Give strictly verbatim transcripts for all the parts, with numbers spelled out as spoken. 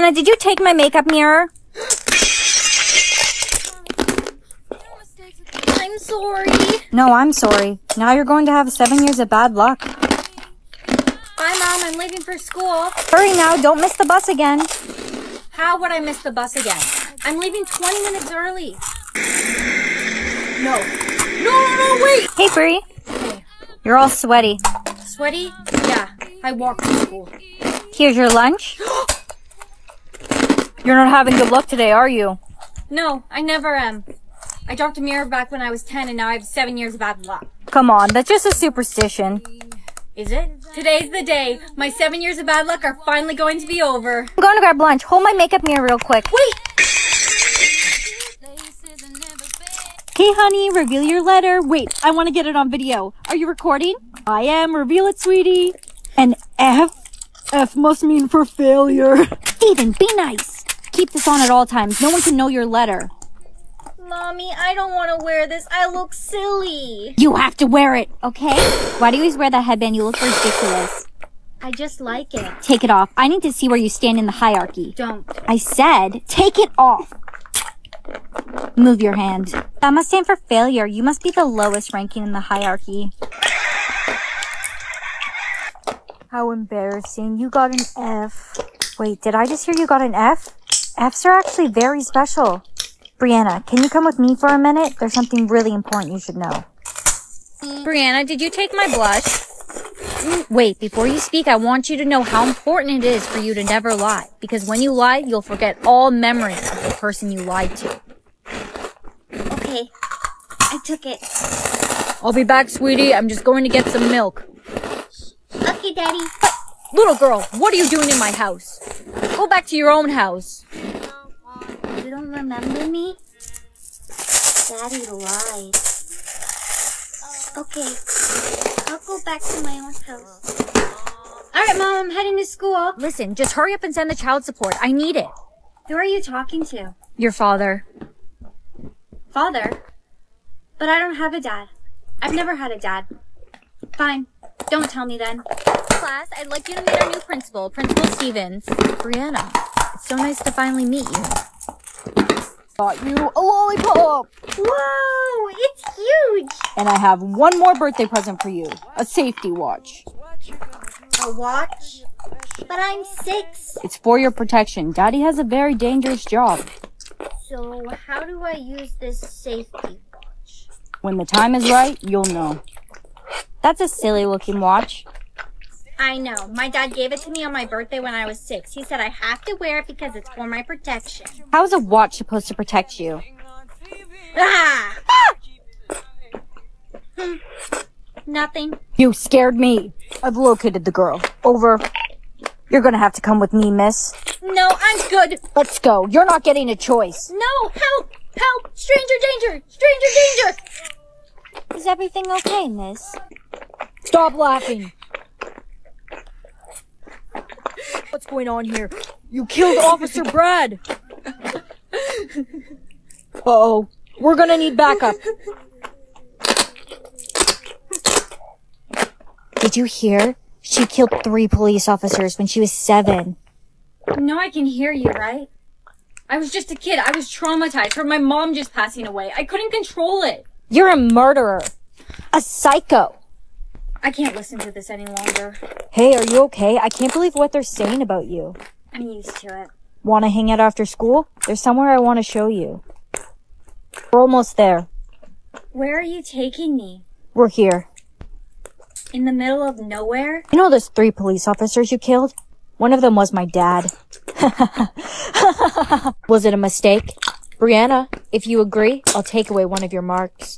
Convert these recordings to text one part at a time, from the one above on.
Did you take my makeup mirror? I'm sorry. No, I'm sorry. Now you're going to have seven years of bad luck. Bye, Mom. I'm leaving for school. Hurry now. Don't miss the bus again. How would I miss the bus again? I'm leaving twenty minutes early. No. No, no, no, wait! Hey, Bree. Hey. You're all sweaty. Sweaty? Yeah. I walked to school. Here's your lunch. You're not having good luck today, are you? No, I never am. I dropped a mirror back when I was ten, and now I have seven years of bad luck. Come on, that's just a superstition. Is it? Today's the day. My seven years of bad luck are finally going to be over. I'm going to grab lunch. Hold my makeup mirror real quick. Wait! Hey, honey, reveal your letter. Wait, I want to get it on video. Are you recording? I am. Reveal it, sweetie. An F? F must mean for failure. Steven, be nice. Keep this on at all times. No one can know your letter. Mommy, I don't want to wear this. I look silly. You have to wear it, okay? Why do you always wear that headband? You look ridiculous. I just like it. Take it off. I need to see where you stand in the hierarchy. Don't. I said, take it off. Move your hand. That must stand for failure. You must be the lowest ranking in the hierarchy. How embarrassing. You got an F. Wait, did I just hear you got an F? Fs are actually very special. Brianna, can you come with me for a minute? There's something really important you should know. Brianna, did you take my blush? Wait, before you speak, I want you to know how important it is for you to never lie. Because when you lie, you'll forget all memories of the person you lied to. Okay, I took it. I'll be back, sweetie. I'm just going to get some milk. Okay, Daddy. Little girl, what are you doing in my house? Go back to your own house. You don't remember me? Daddy lied. Okay, I'll go back to my own house. Alright, Mom, I'm heading to school. Listen, just hurry up and send the child support. I need it. Who are you talking to? Your father. Father? But I don't have a dad. I've never had a dad. Fine. Don't tell me then. Class, I'd like you to meet our new principal, Principal Stevens. Brianna, it's so nice to finally meet you. Got you a lollipop. Whoa, it's huge. And I have one more birthday present for you. A safety watch. A watch? But I'm six. It's for your protection. Daddy has a very dangerous job. So how do I use this safety watch? When the time is right, you'll know. That's a silly looking watch. I know. My dad gave it to me on my birthday when I was six. He said I have to wear it because it's for my protection. How is a watch supposed to protect you? Ah! ah! Hmm. Nothing. You scared me. I've located the girl. Over. You're gonna have to come with me, miss. No, I'm good. Let's go. You're not getting a choice. No, help! Help! Stranger danger! Stranger danger! Is everything okay, miss? Stop laughing. What's going on here? You killed Officer Brad. Uh-oh. We're gonna need backup. Did you hear? She killed three police officers when she was seven. You know I can hear you, right? I was just a kid. I was traumatized from my mom just passing away. I couldn't control it. You're a murderer. A psycho. I can't listen to this any longer. Hey, are you okay? I can't believe what they're saying about you. I'm used to it. Want to hang out after school? There's somewhere I want to show you. We're almost there. Where are you taking me? We're here. In the middle of nowhere? You know those three police officers you killed? One of them was my dad. Was it a mistake? Brianna, if you agree, I'll take away one of your marks.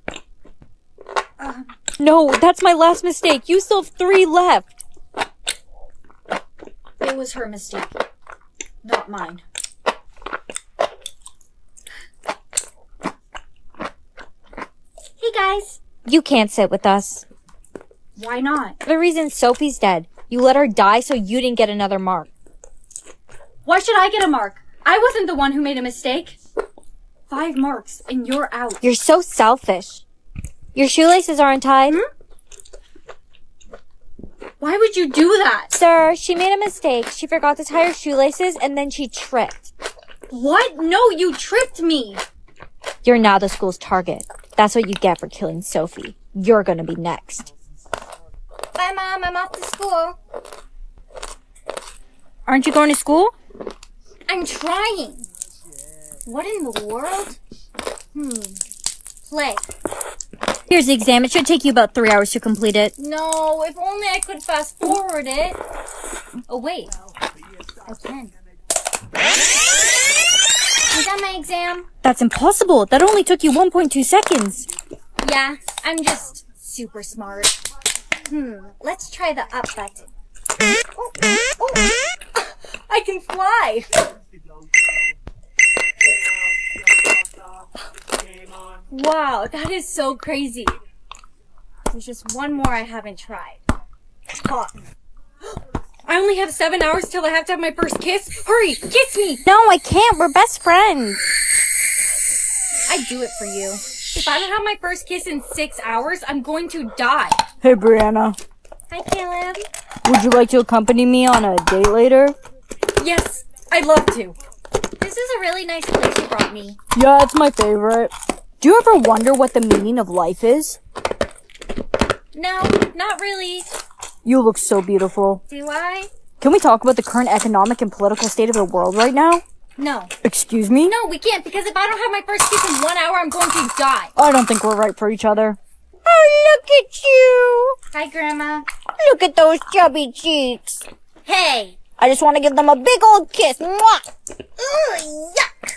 Um, no, that's my last mistake. You still have three left. It was her mistake, not mine. Hey guys. You can't sit with us. Why not? The reason Sophie's dead. You let her die so you didn't get another mark. Why should I get a mark? I wasn't the one who made a mistake. Five marks and you're out. You're so selfish. Your shoelaces aren't tied. Hmm? Why would you do that? Sir, she made a mistake. She forgot to tie her shoelaces and then she tripped. What? No, you tripped me. You're now the school's target. That's what you get for killing Sophie. You're gonna be next. Bye, Mom. I'm off to school. Aren't you going to school? I'm trying. What in the world? Hmm. Play. Here's the exam. It should take you about three hours to complete it. No, if only I could fast forward it. Oh, wait. I can. Is that my exam? That's impossible. That only took you one point two seconds. Yeah, I'm just super smart. Hmm, let's try the up button. Oh, oh. I can fly! Wow, that is so crazy. There's just one more I haven't tried. Oh. I only have seven hours till I have to have my first kiss. Hurry, kiss me! No, I can't. We're best friends. I'd do it for you. If I don't have my first kiss in six hours, I'm going to die. Hey, Brianna. Hi, Caleb. Would you like to accompany me on a date later? Yes, I'd love to. This is a really nice place you brought me. Yeah, it's my favorite. Do you ever wonder what the meaning of life is? No, not really. You look so beautiful. Do I? Can we talk about the current economic and political state of the world right now? No. Excuse me? No, we can't, because if I don't have my first kiss in one hour, I'm going to die. I don't think we're right for each other. Oh, look at you. Hi, Grandma. Look at those chubby cheeks. Hey. I just want to give them a big old kiss. Mwah! Ugh, yuck.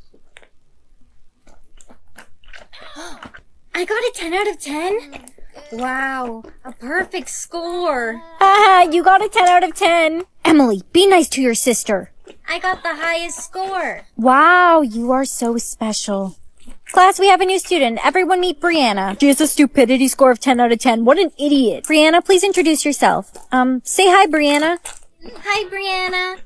I got a ten out of ten. Wow, a perfect score. Haha, you got a ten out of ten. Emily, be nice to your sister. I got the highest score. Wow, you are so special. Class, we have a new student. Everyone meet Brianna. She has a stupidity score of ten out of ten. What an idiot. Brianna, please introduce yourself. Um, say hi, Brianna. Hi, Brianna.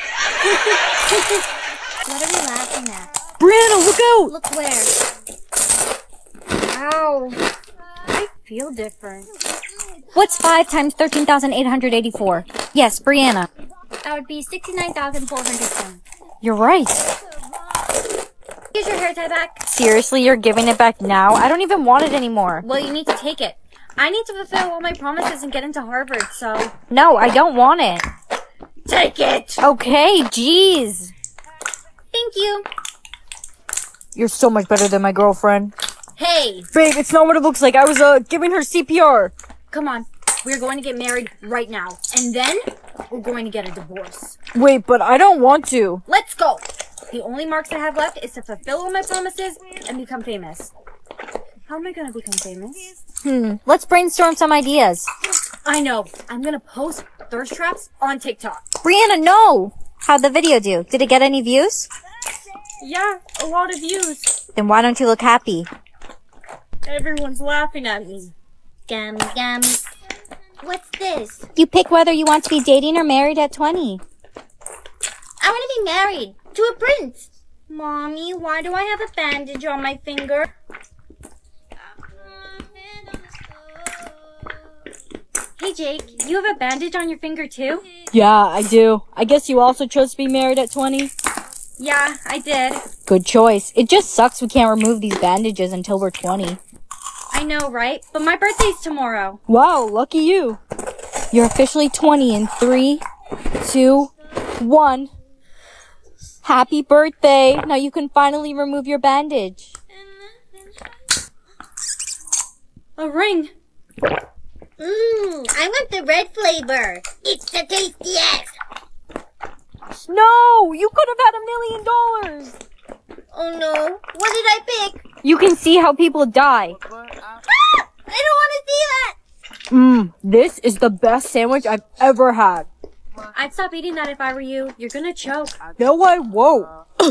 What are we laughing at? Brianna, look out! Look where? Ow. I feel different. What's five times thirteen thousand eight hundred eighty-four? Yes, Brianna. That would be sixty-nine thousand four hundred ten. You're right. Here's your hair tie back. Seriously, you're giving it back now? I don't even want it anymore. Well, you need to take it. I need to fulfill all my promises and get into Harvard, so... No, I don't want it. Take it! Okay, jeez. Thank you. You're so much better than my girlfriend. Hey! Babe, it's not what it looks like. I was, uh, giving her C P R. Come on. We're going to get married right now. And then, we're going to get a divorce. Wait, but I don't want to. Let's go! The only marks I have left is to fulfill all my promises and become famous. How am I going to become famous? Hmm, let's brainstorm some ideas. I know. I'm going to post thirst traps on TikTok. Brianna, no! How'd the video do? Did it get any views? Yeah, a lot of views. Then why don't you look happy? Everyone's laughing at me. Gum, gum. What's this? You pick whether you want to be dating or married at twenty. I want to be married to a prince. Mommy, why do I have a bandage on my finger? Hey, Jake, you have a bandage on your finger too? Yeah, I do. I guess you also chose to be married at twenty? Yeah, I did. Good choice. It just sucks we can't remove these bandages until we're twenty. I know, right? But my birthday's tomorrow. Wow, lucky you. You're officially twenty in three, two, one. Happy birthday. Now you can finally remove your bandage. A ring. Mmm, I want the red flavor. It's the tastiest. No, you could have had a million dollars. Oh no, what did I pick? You can see how people die. Ah! I don't want to see that. Mmm, this is the best sandwich I've ever had. I'd stop eating that if I were you. You're gonna choke. No, I won't.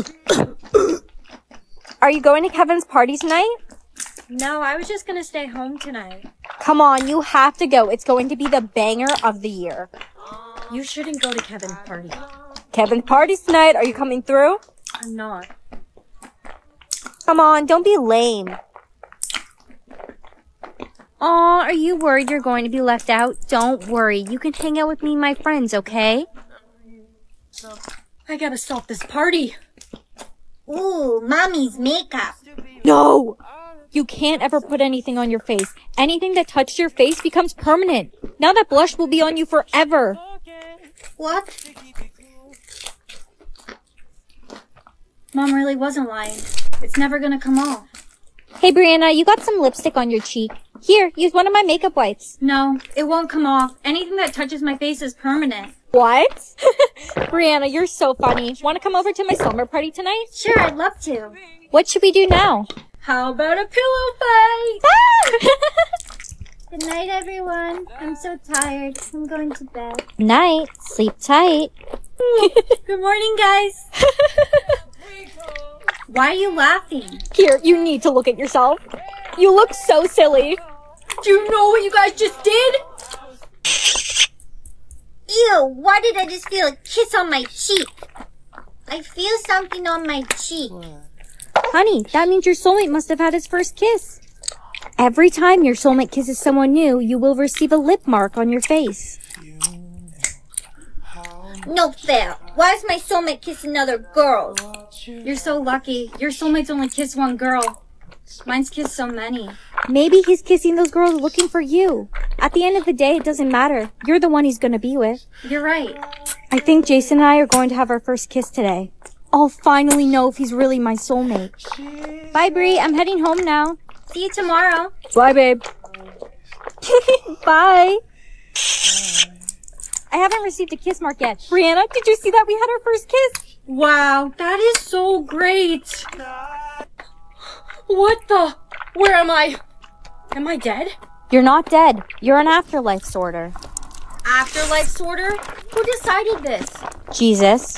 Are you going to Kevin's party tonight? No, I was just gonna stay home tonight. Come on, you have to go. It's going to be the banger of the year. You shouldn't go to Kevin's party. Kevin's party's tonight. Are you coming through? I'm not. Come on, don't be lame. Aw, are you worried you're going to be left out? Don't worry. You can hang out with me and my friends, okay? I gotta stop this party. Ooh, mommy's makeup. No! You can't ever put anything on your face. Anything that touches your face becomes permanent. Now that blush will be on you forever. What? Mom really wasn't lying. It's never gonna come off. Hey, Brianna, you got some lipstick on your cheek. Here, use one of my makeup wipes. No, it won't come off. Anything that touches my face is permanent. What? Brianna, you're so funny. Want to come over to my slumber party tonight? Sure, I'd love to. What should we do now? How about a pillow fight? Good night, everyone. I'm so tired. I'm going to bed. Night. Sleep tight. Good morning, guys. Why are you laughing? Here, you need to look at yourself. You look so silly. Do you know what you guys just did? Ew, why did I just feel a kiss on my cheek? I feel something on my cheek. Honey, that means your soulmate must have had his first kiss. Every time your soulmate kisses someone new, you will receive a lip mark on your face. No fair. Why is my soulmate kissing other girls? You're so lucky. Your soulmates only kiss one girl. Mine's kissed so many. Maybe he's kissing those girls looking for you. At the end of the day, it doesn't matter. You're the one he's gonna be with. You're right. I think Jason and I are going to have our first kiss today. I'll finally know if he's really my soulmate. Bye, Bree. I'm heading home now. See you tomorrow. Bye, babe. Bye. I haven't received a kiss mark yet. Brianna, did you see that we had our first kiss? Wow, that is so great. What the? Where am I? Am I dead? You're not dead. You're an afterlife sorter. Afterlife sorter? Who decided this? Jesus.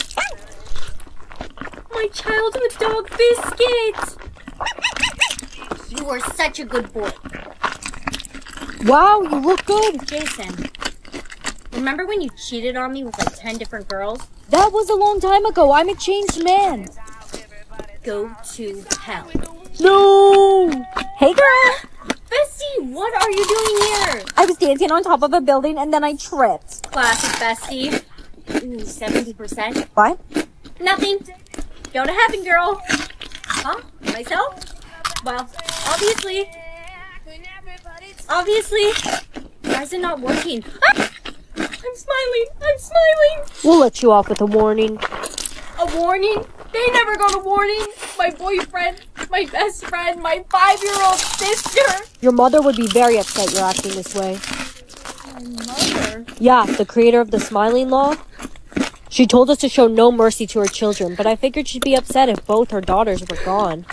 My childhood dog Biscuit. You are such a good boy. Wow, you look good. Jason, remember when you cheated on me with like ten different girls? That was a long time ago. I'm a changed man. Go to hell. No! Hey, girl. Bestie, what are you doing here? I was dancing on top of a building and then I tripped. Classic bestie. Ooh, seventy percent. What? Nothing. Go to heaven, girl. Huh? Myself? Well, obviously. Obviously. Why is it not working? Ah! I'm smiling. I'm smiling. We'll let you off with a warning. A warning? They never got a warning. My boyfriend, my best friend, my five-year-old sister. Your mother would be very upset you're acting this way. My mother? Yeah, the creator of the smiling law. She told us to show no mercy to her children, but I figured she'd be upset if both her daughters were gone.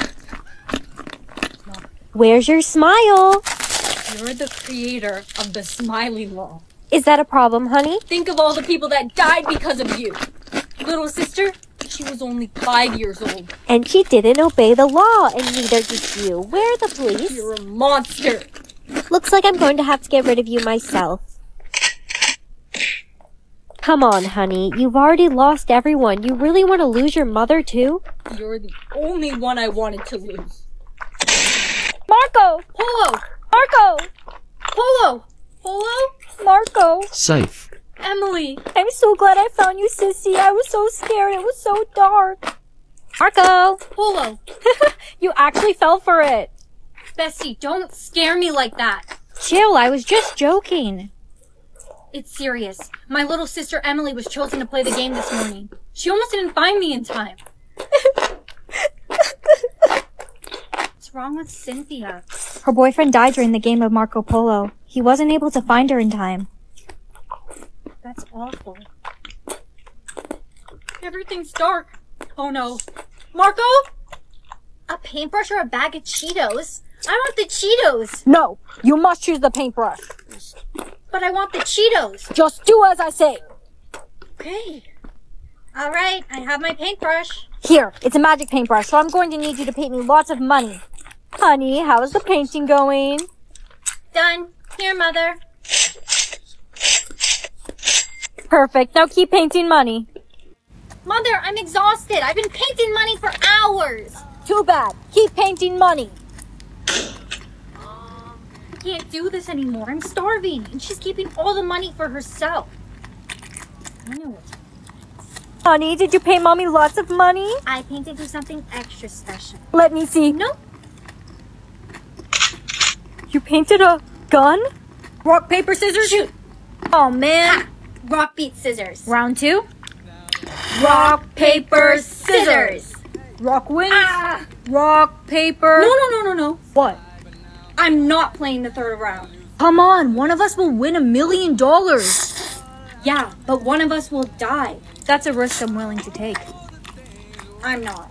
Where's your smile? You're the creator of the smiling law. Is that a problem, honey? Think of all the people that died because of you. Little sister, she was only five years old. And she didn't obey the law, and neither did you. Where are the police? You're a monster. Looks like I'm going to have to get rid of you myself. Come on, honey. You've already lost everyone. You really want to lose your mother, too? You're the only one I wanted to lose. Marco! Polo! Marco! Polo! Polo? Marco! Safe. Emily! I'm so glad I found you, sissy. I was so scared. It was so dark. Marco! Polo! You actually fell for it. Bestie, don't scare me like that. Chill, I was just joking. It's serious. My little sister Emily was chosen to play the game this morning. She almost didn't find me in time. What's wrong with Cynthia? Her boyfriend died during the game of Marco Polo. He wasn't able to find her in time. That's awful. Everything's dark. Oh no. Marco? A paintbrush or a bag of Cheetos? I want the Cheetos. No, you must choose the paintbrush. But I want the Cheetos. Just do as I say. Okay. All right, I have my paintbrush. Here, it's a magic paintbrush, so I'm going to need you to pay me lots of money. Honey, how's the painting going? Done. Here, Mother. Perfect. Now keep painting money. Mother, I'm exhausted. I've been painting money for hours. Too bad. Keep painting money. can't do this anymore. I'm starving, and she's keeping all the money for herself. I know what. Honey, did you pay Mommy lots of money? I painted you something extra special. Let me see. Nope. You painted a gun? Rock, paper, scissors, shoot. Oh, man. Ha! Rock beats scissors. Round two. Rock, paper, scissors. Rock wins. Ah! Rock, paper. No, no, no, no, no. What? I'm not playing the third round. Come on, one of us will win a million dollars. Yeah, but one of us will die. That's a risk I'm willing to take. I'm not.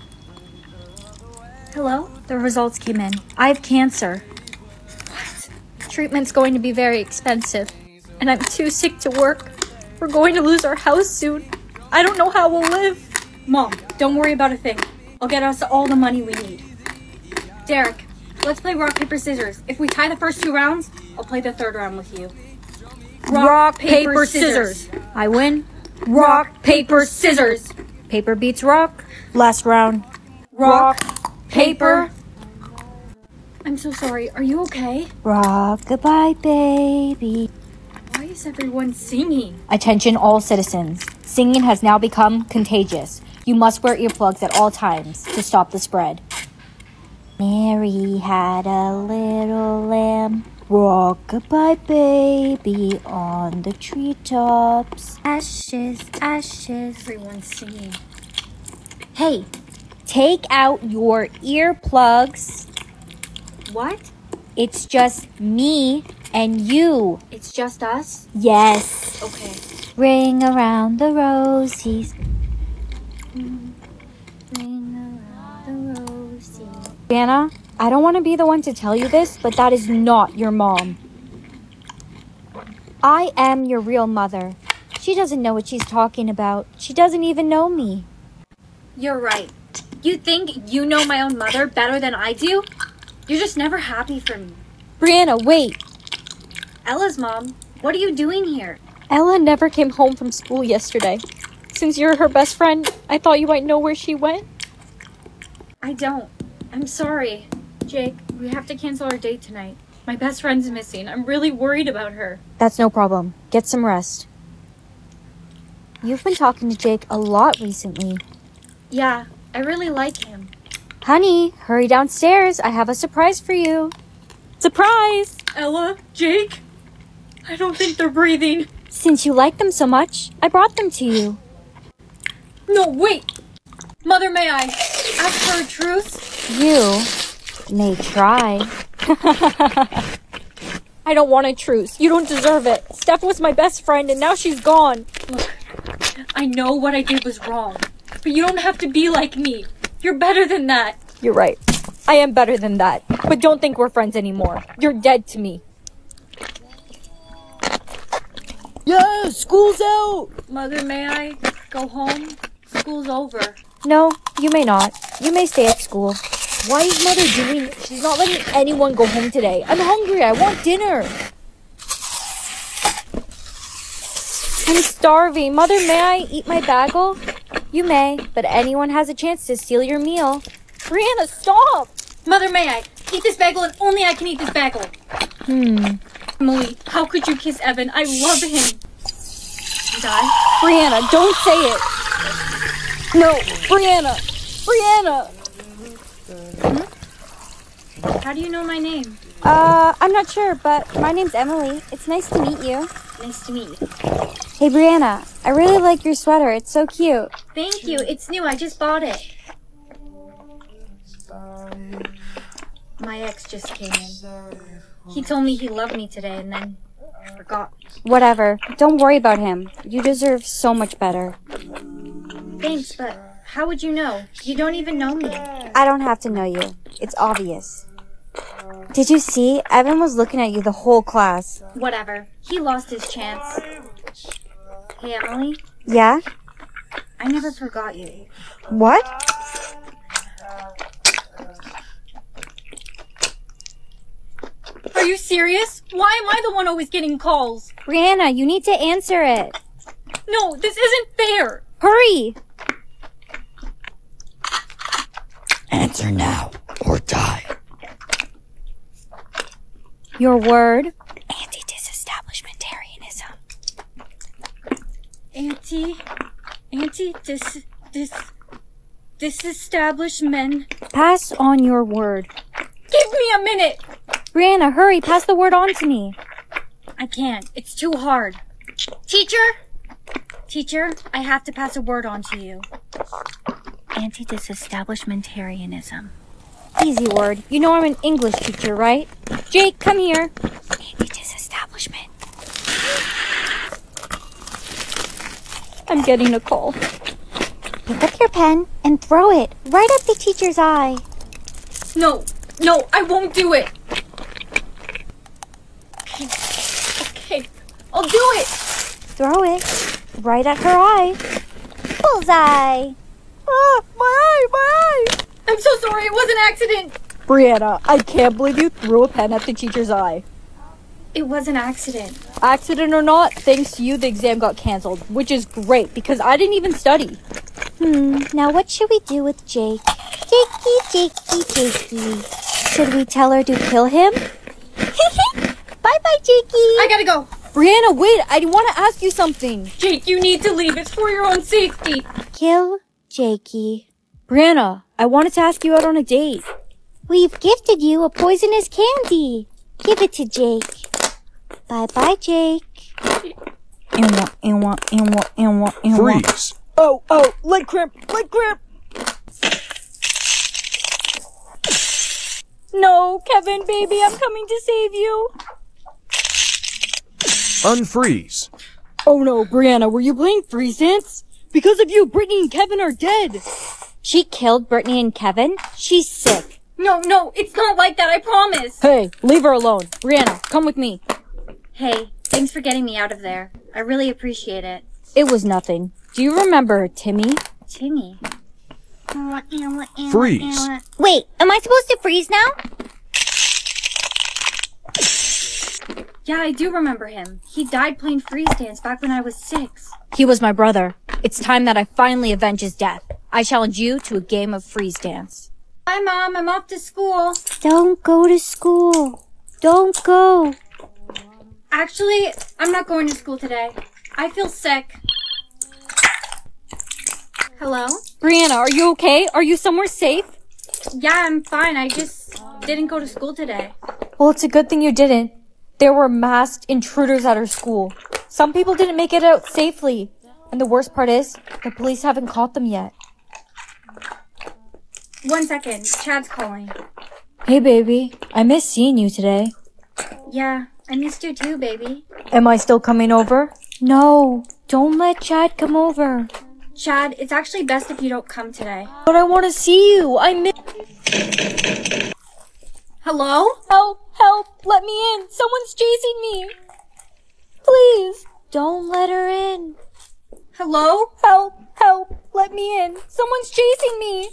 Hello? The results came in. I have cancer. What? Treatment's going to be very expensive. And I'm too sick to work. We're going to lose our house soon. I don't know how we'll live. Mom, don't worry about a thing. I'll get us all the money we need. Derek, let's play rock, paper, scissors. If we tie the first two rounds, I'll play the third round with you. Rock, rock paper, paper scissors. scissors. I win. Rock, rock paper, scissors. Paper beats rock. Last round. Rock, rock paper. I'm so sorry. Are you okay? Rock-a-bye, baby. Why is everyone singing? Attention all citizens. Singing has now become contagious. You must wear earplugs at all times to stop the spread. Mary had a little lamb. Rock-a-bye, baby, on the treetops. Ashes, ashes. Everyone's singing. Hey, take out your earplugs. What? It's just me and you. It's just us? Yes. Okay. Ring around the rosies. Ring around the rosies. Brianna, I don't want to be the one to tell you this, but that is not your mom. I am your real mother. She doesn't know what she's talking about. She doesn't even know me. You're right. You think you know my own mother better than I do? You're just never happy for me. Brianna, wait. Ella's mom, what are you doing here? Ella never came home from school yesterday. Since you're her best friend, I thought you might know where she went. I don't. I'm sorry. Jake, we have to cancel our date tonight. My best friend's missing. I'm really worried about her. That's no problem. Get some rest. You've been talking to Jake a lot recently. Yeah, I really like him. Honey, hurry downstairs. I have a surprise for you. Surprise! Ella, Jake, I don't think they're breathing. Since you like them so much, I brought them to you. No, wait! Mother, may I ask for a truce? You may try. I don't want a truce. You don't deserve it. Steph was my best friend and now she's gone. Look, I know what I did was wrong, but you don't have to be like me. You're better than that. You're right. I am better than that. But don't think we're friends anymore. You're dead to me. Yeah, school's out. Mother, may I go home? School's over. No, you may not. You may stay at school. Why is Mother doing... She's not letting anyone go home today. I'm hungry. I want dinner. I'm starving. Mother, may I eat my bagel? You may, but anyone has a chance to steal your meal. Brianna, stop! Mother, may I eat this bagel and only I can eat this bagel? Hmm. Emily, how could you kiss Evan? I love him. And I? Brianna, don't say it. No, Brianna. Brianna. Hmm? How do you know my name? Uh, I'm not sure, but my name's Emily. It's nice to meet you. Nice to meet you. Hey, Brianna, I really like your sweater. It's so cute. Thank you. It's new. I just bought it. My ex just came in. He told me he loved me today and then forgot. Whatever. Don't worry about him. You deserve so much better. Thanks, but how would you know? You don't even know me. I don't have to know you. It's obvious. Did you see? Evan was looking at you the whole class. Whatever. He lost his chance. Hey, Emily? Yeah? I never forgot you. What? Are you serious? Why am I the one always getting calls? Brianna, you need to answer it. No, this isn't fair. Hurry! Answer now or die. Your word. Anti-disestablishmentarianism. Anti, anti, dis, dis, disestablishment. Pass on your word. Give me a minute. Brianna, hurry, pass the word on to me. I can't. It's too hard. Teacher? Teacher, I have to pass a word on to you. Anti-disestablishmentarianism. Easy word. You know I'm an English teacher, right? Jake, come here. Anti-disestablishment. I'm getting a call. Pick up your pen and throw it right at the teacher's eye. No, no, I won't do it. Okay, okay, I'll do it. Throw it right at her eye. Bullseye. Ah, my eye, my eye. I'm so sorry, it was an accident. Brianna, I can't believe you threw a pen at the teacher's eye. It was an accident. Accident or not, thanks to you, the exam got canceled, which is great because I didn't even study. Hmm, now what should we do with Jake? Jakey, Jakey, Jakey. Should we tell her to kill him? Bye-bye, Jakey. I gotta go. Brianna, wait, I want to ask you something. Jake, you need to leave. It's for your own safety. Kill Jakey. Brianna, I wanted to ask you out on a date. We've gifted you a poisonous candy. Give it to Jake. Bye-bye, Jake. And one, and one, and one, and one, and one. Freeze. Oh, oh, leg cramp, leg cramp. No, Kevin, baby, I'm coming to save you. Unfreeze. Oh no, Brianna, were you playing freeze dance? Because of you, Brittany and Kevin are dead. She killed Brittany and Kevin? She's sick. No, no, it's not like that, I promise. Hey, leave her alone. Brianna, come with me. Hey, thanks for getting me out of there. I really appreciate it. It was nothing. Do you remember Timmy? Timmy. Freeze. Wait, am I supposed to freeze now? Yeah, I do remember him. He died playing freeze dance back when I was six. He was my brother. It's time that I finally avenge his death. I challenge you to a game of freeze dance. Bye, Mom. I'm off to school. Don't go to school. Don't go. Actually, I'm not going to school today. I feel sick. Hello? Brianna, are you okay? Are you somewhere safe? Yeah, I'm fine. I just didn't go to school today. Well, it's a good thing you didn't. There were masked intruders at our school. Some people didn't make it out safely. And the worst part is, the police haven't caught them yet. One second. Chad's calling. Hey, baby. I miss seeing you today. Yeah, I missed you too, baby. Am I still coming over? No, don't let Chad come over. Chad, it's actually best if you don't come today. But I want to see you. I miss... Hello? Help! Help! Let me in! Someone's chasing me! Please! Don't let her in. Hello? Help! Help! Let me in! Someone's chasing me!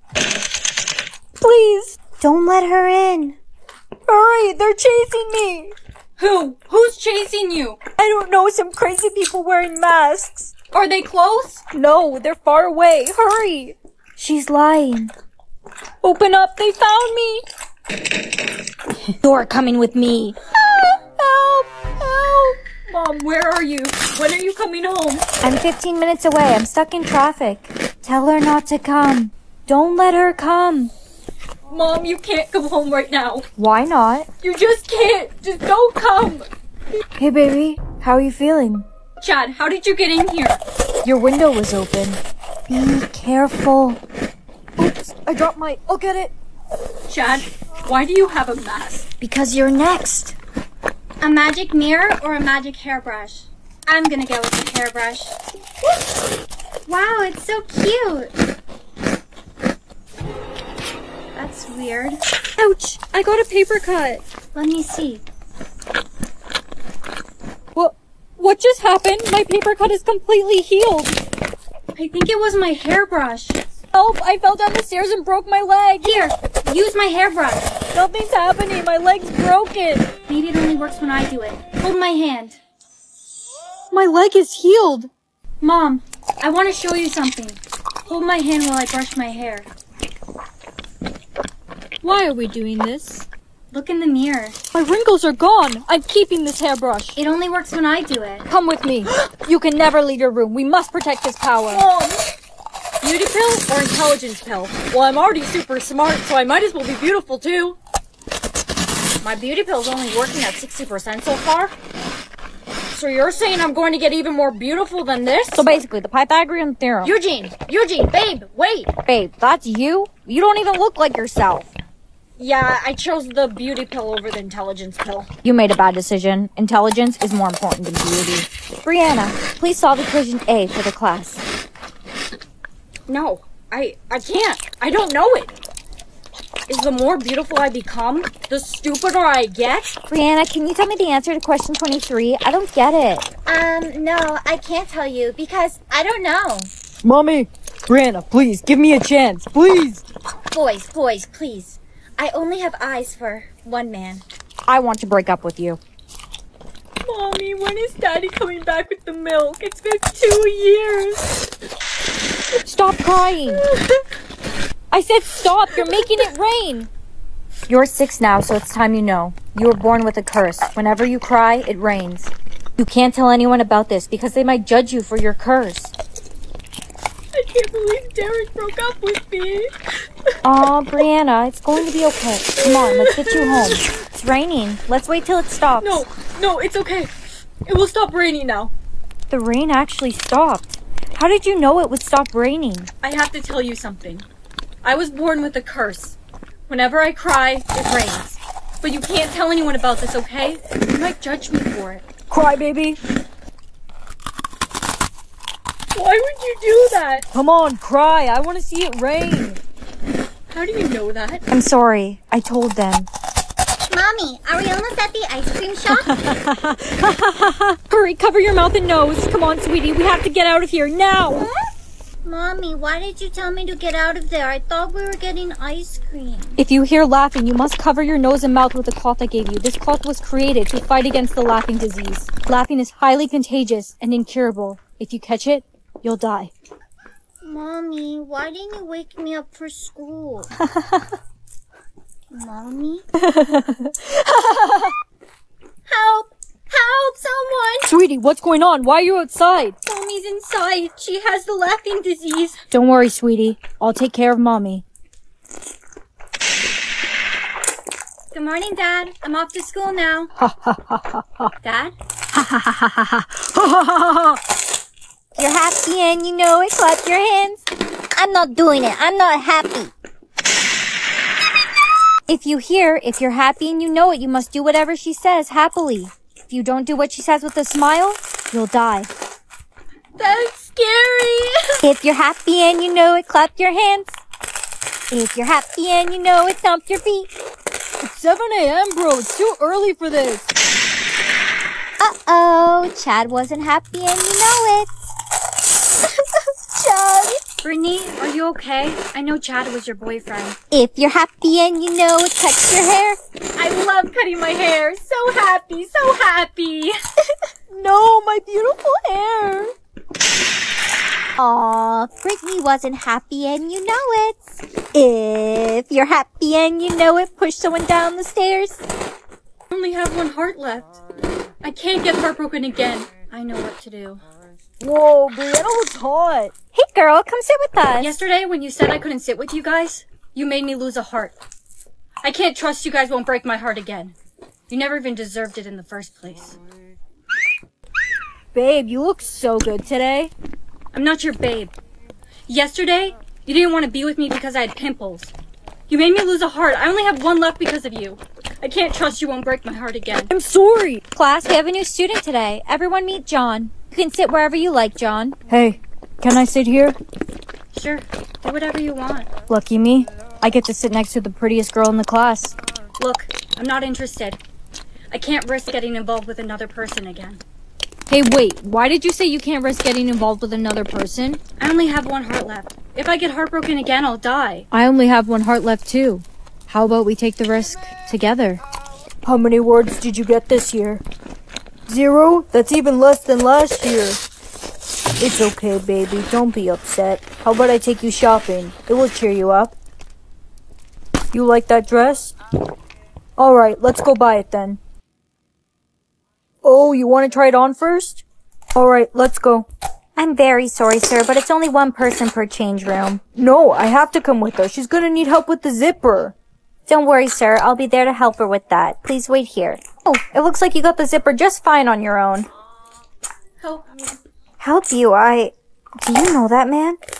Please! Don't let her in. Hurry! They're chasing me! Who? Who's chasing you? I don't know, some crazy people wearing masks. Are they close? No, they're far away. Hurry! She's lying. Open up! They found me! You're coming with me. Help! Help! Help! Mom, where are you? When are you coming home? I'm fifteen minutes away. I'm stuck in traffic. Tell her not to come. Don't let her come. Mom, you can't come home right now. Why not? You just can't. Just don't come. Hey, baby. How are you feeling? Chad, how did you get in here? Your window was open. Be careful. Oops, I dropped my... I'll get it. Chad, why do you have a mask? Because you're next. A magic mirror or a magic hairbrush? I'm gonna go with the hairbrush. Wow, it's so cute. That's weird. Ouch! I got a paper cut. Let me see. What? What just happened? My paper cut is completely healed. I think it was my hairbrush. Help! I fell down the stairs and broke my leg. Here, use my hairbrush. Nothing's happening. My leg's broken. Maybe it only works when I do it. Hold my hand. My leg is healed. Mom, I want to show you something. Hold my hand while I brush my hair. Why are we doing this? Look in the mirror. My wrinkles are gone. I'm keeping this hairbrush. It only works when I do it. Come with me. You can never leave your room. We must protect this power. Mom! Beauty pill or intelligence pill? Well, I'm already super smart, so I might as well be beautiful too. My beauty pill's only working at sixty percent so far. So you're saying I'm going to get even more beautiful than this? So basically, the Pythagorean theorem. Eugene! Eugene! Babe! Wait! Babe, that's you? You don't even look like yourself. Yeah, I chose the beauty pill over the intelligence pill. You made a bad decision. Intelligence is more important than beauty. Brianna, please solve equation A for the class. No, I I can't. I don't know it. Is the more beautiful I become, the stupider I get? Brianna, can you tell me the answer to question twenty-three? I don't get it. Um, no, I can't tell you because I don't know. Mommy, Brianna, please, give me a chance, please. Boys, boys, please. I only have eyes for one man. I want to break up with you. Mommy, when is Daddy coming back with the milk? It's been two years. Stop crying. I said stop. You're making it rain. You're six now, so it's time you know. You were born with a curse. Whenever you cry, it rains. You can't tell anyone about this because they might judge you for your curse. I can't believe Derek broke up with me. Aw, Brianna, it's going to be okay. Come on, let's get you home. It's raining. Let's wait till it stops. No, no, it's okay. It will stop raining now. The rain actually stopped. How did you know it would stop raining? I have to tell you something. I was born with a curse. Whenever I cry, it rains. But you can't tell anyone about this, okay? You might judge me for it. Cry, baby. Why would you do that? Come on, cry. I want to see it rain. How do you know that? I'm sorry. I told them. Mommy, are we almost at the ice cream shop? Hurry, cover your mouth and nose. Come on, sweetie. We have to get out of here now. Huh? Mommy, why did you tell me to get out of there? I thought we were getting ice cream. If you hear laughing, you must cover your nose and mouth with the cloth I gave you. This cloth was created to fight against the laughing disease. Laughing is highly contagious and incurable. If you catch it, you'll die. Mommy, why didn't you wake me up for school? Mommy? Help! Help, someone! Sweetie, what's going on? Why are you outside? Mommy's inside. She has the laughing disease. Don't worry, sweetie. I'll take care of Mommy. Good morning, Dad. I'm off to school now. Dad? You're happy and you know it. Clap your hands. I'm not doing it. I'm not happy. If you hear, if you're happy and you know it, you must do whatever she says happily. If you don't do what she says with a smile, you'll die. That's scary. If you're happy and you know it, clap your hands. If you're happy and you know it, stomp your feet. It's seven a m, bro. It's too early for this. Uh-oh. Chad wasn't happy and you know it. Chad. Brittany, are you okay? I know Chad was your boyfriend. If you're happy and you know it, cut your hair. I love cutting my hair. So happy, so happy. No, my beautiful hair. Aw, Brittany wasn't happy and you know it. If you're happy and you know it, push someone down the stairs. I only have one heart left. I can't get heartbroken again. I know what to do. Whoa, Brianna was hot. Hey girl, come sit with us. Yesterday, when you said I couldn't sit with you guys, you made me lose a heart. I can't trust you guys won't break my heart again. You never even deserved it in the first place. Babe, you look so good today. I'm not your babe. Yesterday, you didn't want to be with me because I had pimples. You made me lose a heart. I only have one left because of you. I can't trust you won't break my heart again. I'm sorry. Class, we have a new student today. Everyone meet John. You can sit wherever you like, John. Hey, can I sit here? Sure, do whatever you want. Lucky me. I get to sit next to the prettiest girl in the class. Look, I'm not interested. I can't risk getting involved with another person again. Hey, wait. Why did you say you can't risk getting involved with another person? I only have one heart left. If I get heartbroken again, I'll die. I only have one heart left, too. How about we take the risk together? How many words did you get this year? Zero? That's even less than last year. It's okay, baby. Don't be upset. How about I take you shopping? It will cheer you up. You like that dress? Alright, let's go buy it then. Oh, you want to try it on first? Alright, let's go. I'm very sorry, sir, but it's only one person per change room. No, I have to come with her. She's gonna need help with the zipper. Don't worry, sir. I'll be there to help her with that. Please wait here. Oh, it looks like you got the zipper just fine on your own. Help me. Help you? I... Do you know that man?